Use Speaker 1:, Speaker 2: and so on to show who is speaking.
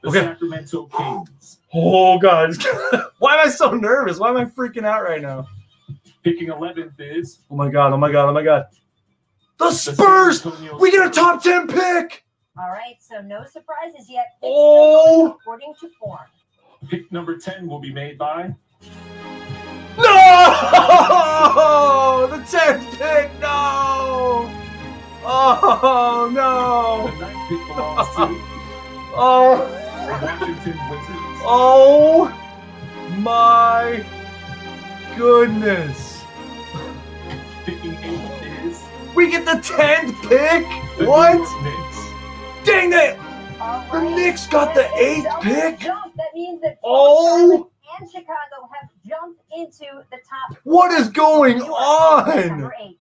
Speaker 1: The Sacramento Kings.
Speaker 2: Oh, God. Why am I so nervous? Why am I freaking out right now?
Speaker 1: Picking 11th is...
Speaker 2: Oh, my God. Oh, my God. Oh, my God. The Spurs! We get a top 10 pick!
Speaker 3: All right, so no surprises yet. It's
Speaker 2: Oh!
Speaker 3: according to form.
Speaker 1: Pick number 10 will be made by...
Speaker 2: No! The 10th pick, no! Oh, no!
Speaker 1: The 9th pick belongs to...
Speaker 2: Oh!
Speaker 1: The Washington Wizards.
Speaker 2: Oh! My goodness!
Speaker 1: Picking 8th is...
Speaker 2: We get the 10th pick?
Speaker 1: The
Speaker 2: What?
Speaker 1: New York Knicks.
Speaker 2: Dang it!
Speaker 3: All
Speaker 2: The
Speaker 3: right,
Speaker 2: Knicks got the 8th pick?
Speaker 3: That means that
Speaker 2: Oh!
Speaker 3: and Chicago have jumped into the top.
Speaker 2: What is going on?
Speaker 3: Number 8.